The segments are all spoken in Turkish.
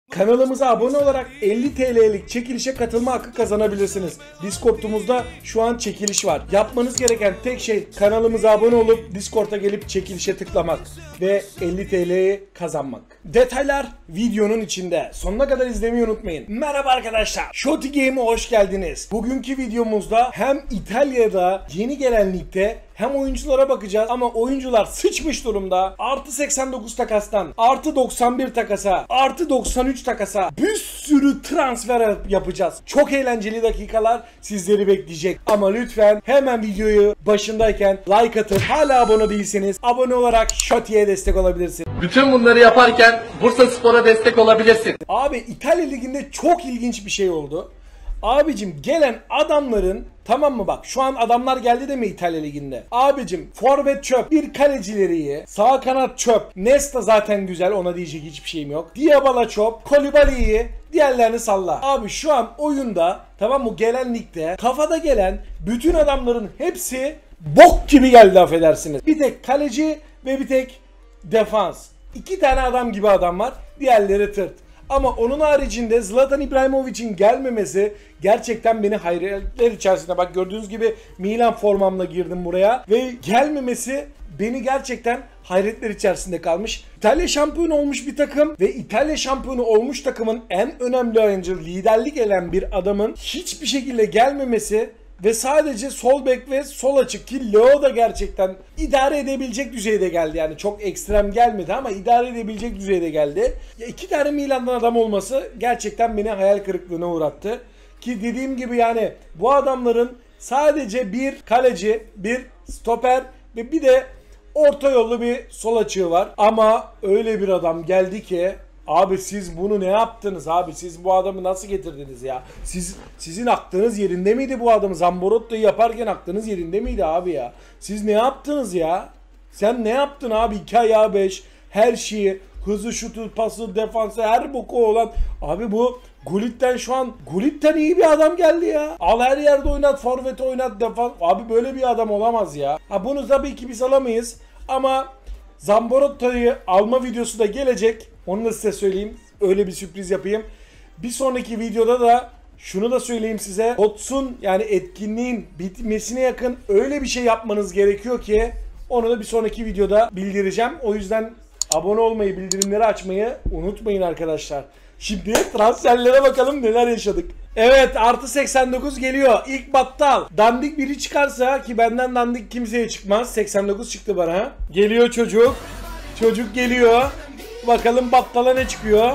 Kanalımıza abone olarak 50 TL'lik çekilişe katılma hakkı kazanabilirsiniz. Discord'umuzda şu an çekiliş var. Yapmanız gereken tek şey kanalımıza abone olup Discord'a gelip çekilişe tıklamak ve 50 TL'yi kazanmak. Detaylar videonun içinde. Sonuna kadar izlemeyi unutmayın. Merhaba arkadaşlar. Shoti Game'e hoş geldiniz. Bugünkü videomuzda hem İtalya'da yeni gelen ligde hem oyunculara bakacağız ama oyuncular sıçmış durumda. Artı 89 takastan, artı 91 takasa, artı 93 takasa bir sürü transfer yapacağız. Çok eğlenceli dakikalar sizleri bekleyecek. Ama lütfen hemen videoyu başındayken like atıp hala abone değilseniz abone olarak Shoti'ye destek olabilirsiniz. Bütün bunları yaparken Bursaspor'a destek olabilirsin. Abi İtalya Ligi'nde çok ilginç bir şey oldu. Abicim gelen adamların, tamam mı, bak şu an adamlar geldi de mi İtalya Ligi'nde? Abicim forvet çöp, bir kalecileri iyi, sağ kanat çöp, Nesta zaten güzel, ona diyecek hiçbir şeyim yok. Dybala çöp, Koulibaly iyi, diğerlerini salla. Abi şu an oyunda, tamam mı, gelen ligde kafada gelen bütün adamların hepsi bok gibi geldi, affedersiniz. Bir tek kaleci ve bir tek defans. İki tane adam gibi adam var, diğerleri tırt. Ama onun haricinde Zlatan İbrahimovic'in gelmemesi gerçekten beni hayretler içerisinde. Bak gördüğünüz gibi Milan formamla girdim buraya ve gelmemesi beni gerçekten hayretler içerisinde kalmış. İtalya şampiyonu olmuş bir takım ve İtalya şampiyonu olmuş takımın en önemli oyuncu, liderlik eden bir adamın hiçbir şekilde gelmemesi ve sadece sol bek ve sol açık, ki Leo da gerçekten idare edebilecek düzeyde geldi. Yani çok ekstrem gelmedi ama idare edebilecek düzeyde geldi. Ya iki tane Milan'dan adam olması gerçekten beni hayal kırıklığına uğrattı. Ki dediğim gibi yani bu adamların sadece bir kaleci, bir stoper ve bir de orta yollu bir sol açığı var. Ama öyle bir adam geldi ki abi siz bunu ne yaptınız abi? Siz bu adamı nasıl getirdiniz ya? Sizin aklınız yerinde miydi bu adamı? Zamborotto'yu yaparken aklınız yerinde miydi abi ya? Siz ne yaptınız ya? Sen ne yaptın abi? 2 ayağı 5, her şeyi, hızı, şutu, pası, defansı, her boku olan. Abi bu Gullit'ten şu an Gullit'ten iyi bir adam geldi ya. Al her yerde oynat, forvet oynat, defans. Abi böyle bir adam olamaz ya. Ha bunu tabii ki biz alamayız ama Zamborotto'yu alma videosu da gelecek. Onu da size söyleyeyim. Öyle bir sürpriz yapayım. Bir sonraki videoda da şunu da söyleyeyim size. HOTS'un yani etkinliğin bitmesine yakın öyle bir şey yapmanız gerekiyor ki onu da bir sonraki videoda bildireceğim. O yüzden abone olmayı, bildirimleri açmayı unutmayın arkadaşlar. Şimdi transferlere bakalım neler yaşadık. Evet, artı 89 geliyor. İlk battal. Dandik biri çıkarsa, ki benden dandik kimseye çıkmaz. 89 çıktı bana. Geliyor çocuk. Çocuk geliyor. Bakalım battala ne çıkıyor.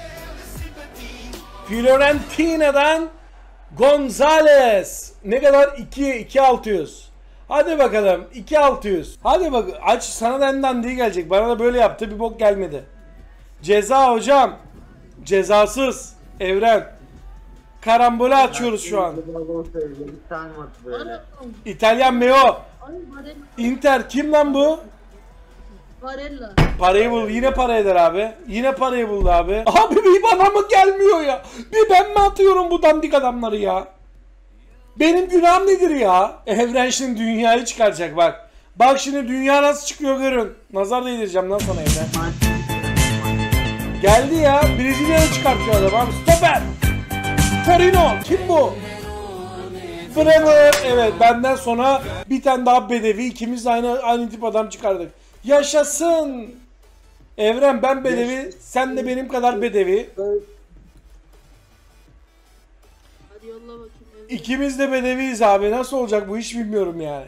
Fiorentina'dan Gonzalez. Ne kadar? 2.600. Hadi bakalım 2.600. Hadi bak, aç, sana da en dandiği gelecek. Bana da böyle yaptı, bir bok gelmedi. Ceza hocam. Cezasız. Evren. Karambole açıyoruz şu an. İtalyan Meo. Inter kim lan bu? Barella. Parayı bul. Yine para eder abi. Yine parayı buldu abi. Abi bir bana mı gelmiyor ya? Bir ben mi atıyorum bu dandik adamları ya? Benim günahım nedir ya? Evren şimdi dünyayı çıkaracak bak. Bak şimdi dünya nasıl çıkıyor görün. Nazar değdireceğim lan sana Evren. Geldi ya. Brezilya'yı çıkartıyor adam abi. Stoper. Torino. Kim bu? Bremer. Evet, benden sonra bir tane daha bedevi. İkimiz de aynı tip adam çıkardık. Yaşasın. Evren, ben bedevi. Sen de benim kadar bedevi. Hadi yolla bakayım. İkimiz de bedeviyiz abi. Nasıl olacak bu iş bilmiyorum yani.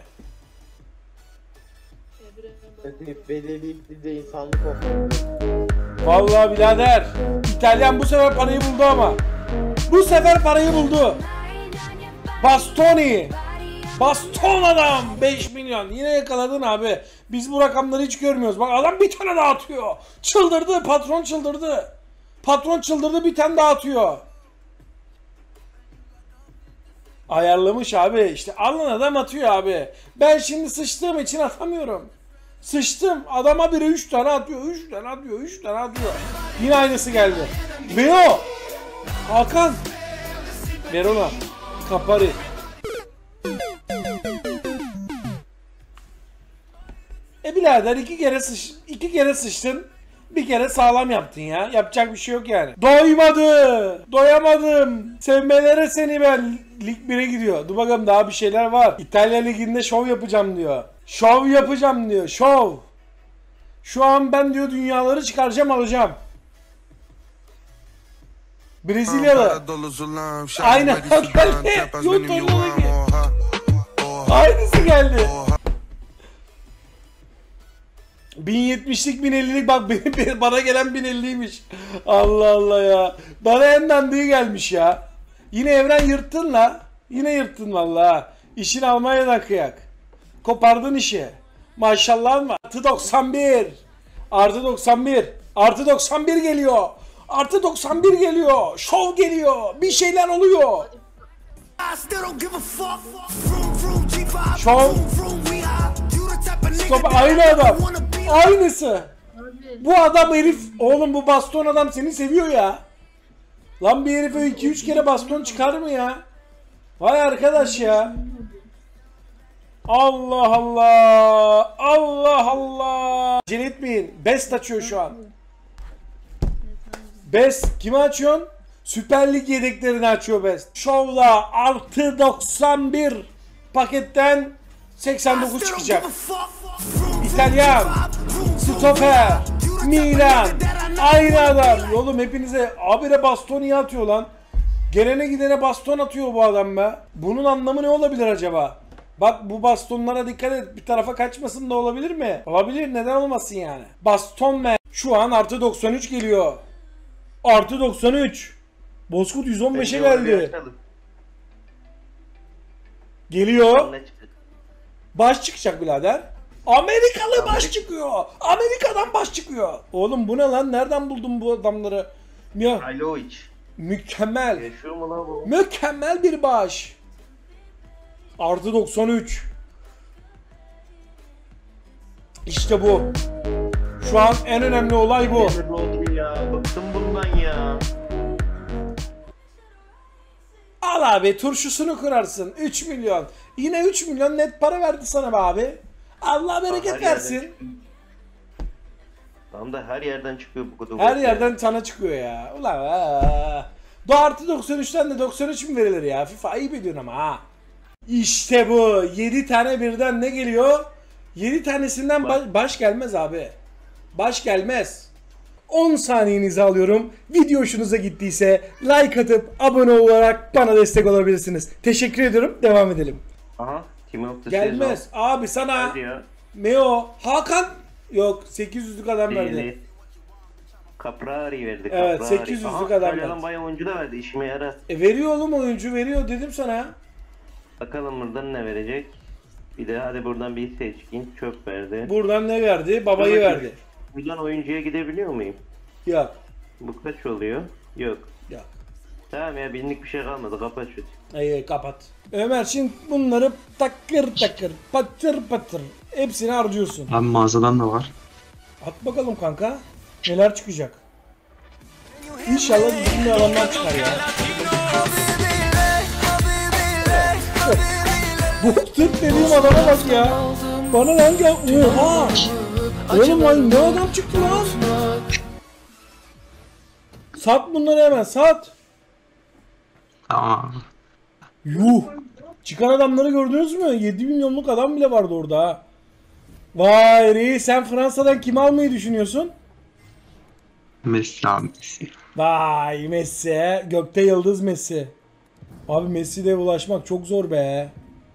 Bedevilik de insanlık oldu. Vallahi birader. İtalyan bu sefer parayı buldu ama. Bu sefer parayı buldu. Bastoni. Baston adam. 5 milyon. Yine yakaladın abi. Biz bu rakamları hiç görmüyoruz. Bak adam bir tane daha atıyor. Çıldırdı. Patron çıldırdı. Patron çıldırdı, bir tane daha atıyor. Ayarlamış abi. İşte alan adam atıyor abi. Ben şimdi sıçtığım için atamıyorum. Sıçtım. Adama biri 3 tane atıyor. 3 tane atıyor. 3 tane atıyor. Yine aynısı geldi. Veo. Hakan. Verona. Kapari. Birader iki kere sıçtın. Bir kere sağlam yaptın ya. Yapacak bir şey yok yani. Doymadı. Doyamadım. Sevmelere seni ben. Lig 1'e gidiyor. Dur bakalım daha bir şeyler var. İtalya Ligi'nde şov yapacağım diyor. Şov yapacağım diyor. Şov. Şu an ben diyor dünyaları çıkaracağım alacağım. Brezilyalı. Aynen geldi. YouTube'da aynısı geldi. 1070'lik 1050'lik bak bana gelen 1050'ymiş. Allah Allah ya. Bana en dandığı gelmiş ya. Yine Evren yırttın la. Yine yırttın vallahi. İşin Almanya'dan kıyak. Kopardın işi. Maşallah mı? Artı 91. Artı 91. Artı 91 geliyor. Artı 91 geliyor. Şov geliyor. Bir şeyler oluyor. Şov. Stop. Aynı adam. Aynısı. Abi. Bu adam herif. Oğlum bu baston adam seni seviyor ya. Lan bir herife 2-3 kere baston çıkar mı ya? Vay arkadaş ya. Allah Allah. Allah Allah. Acele etmeyin. Best açıyor şu an. Best. Kimi açıyorsun? Süper Lig yedeklerini açıyor Best. Şovla artı 91 paketten 89 çıkacak. İtalyan, stoper, Milan, aynı adam. Oğlum hepinize abire baston iyi atıyor lan. Gelene gidene baston atıyor bu adam be. Bunun anlamı ne olabilir acaba? Bak bu bastonlara dikkat et. Bir tarafa kaçmasın da olabilir mi? Olabilir, neden olmasın yani. Baston me. Şu an artı 93 geliyor. Artı 93. Bozkurt 115'e geldi. Geliyor. Baş çıkacak birader. Amerikalı baş çıkıyor. Amerika'dan baş çıkıyor. Oğlum bu ne lan? Nereden buldun bu adamları? Ya, Alovic. mükemmel. Yaşıyor mu lan bu? Mükemmel bir baş. Artı 93. İşte bu. Şu an en önemli olay bu. Ne oldu ya? Bıktım bundan ya. Al abi turşusunu kurarsın. 3 milyon. Yine 3 milyon net para verdi sana be abi. Allah bereket Her yerden versin. çıkıyor. Tamam da her yerden çıkıyor bu kadar. Her yerden sana çıkıyor ya. Ulan Do artı 93'ten de 93 mi verilir ya? FIFA ayıp ediyorsun ama ha. İşte bu. 7 tane birden ne geliyor? 7 tanesinden baş gelmez abi. Baş gelmez. 10 saniyenizi alıyorum. Video hoşunuza gittiyse like atıp abone olarak bana destek olabilirsiniz. Teşekkür ediyorum. Devam edelim. Aha. Team of the Gelmez. Season. Abi sana Hadi ya. Meo Hakan yok 800'lük adam verdi. Değil. Caprari verdi. Evet, Caprari. 800'lük Aha, adam İtalya'dan verdi. bayağı oyuncu da verdi. İşime yarar. Veriyor oğlum oyuncu veriyor dedim sana. Bakalım buradan ne verecek. Bir de hadi buradan bir seçkin. Çöp verdi. Buradan ne verdi? Babayı Dur bakayım. verdi. Buradan oyuncuya gidebiliyor muyum? Yok. Bu kaç oluyor? Yok. Yok. Tamam ya binlik bir şey kalmadı. Kapat şu. Kapat. Ömer şimdi bunları takır takır patır patır hepsini harcıyorsun. Abi mağazadan da var. At bakalım kanka. Neler çıkacak. İnşallah bizim bir alandan çıkar ya. Bu Türk dediğim adama bak ya. Bana lan gel. Oha. Oğlum lan ne adam çıktı lan. Sat bunları hemen sat. Tamam. Yuh. Çıkan adamları gördünüz mü? 7 milyonluk adam bile vardı orada ha. Vay reis sen Fransa'dan kim almayı düşünüyorsun? Messi abi Messi. Vay Messi. Gökte yıldız Messi. Abi Messi'de ulaşmak çok zor be.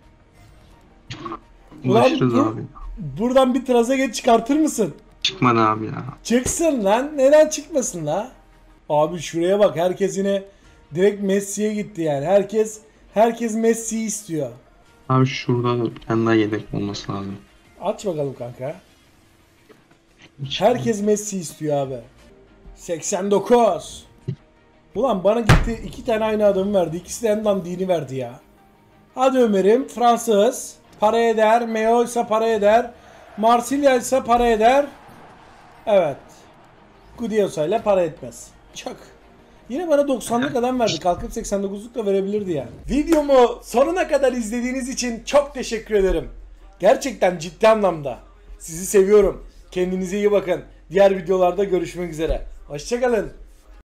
Ulaşırız Ulan, abi. buradan bir Trezeguet çıkartır mısın? Çıkmadı abi ya. Çıksın lan. Neden çıkmasın la? Abi şuraya bak. Herkes yine direkt Messi'ye gitti yani. Herkes Messi'yi istiyor. Abi şurada bir tane daha yedek olması lazım. Aç bakalım kanka. Herkes Messi istiyor abi. 89. Ulan bana gitti 2 tane aynı adamı verdi. İkisi de en dandini verdi ya. Hadi Ömer'im. Fransız. Para eder. Meo ise para eder. Marsilya ise para eder. Evet. Gudiosa ile para etmez. Çak. Yine bana 90'lık adam verdi. Kalkıp 89'luk da verebilirdi yani. Videomu sonuna kadar izlediğiniz için çok teşekkür ederim. Gerçekten ciddi anlamda. Sizi seviyorum. Kendinize iyi bakın. Diğer videolarda görüşmek üzere. Hoşçakalın.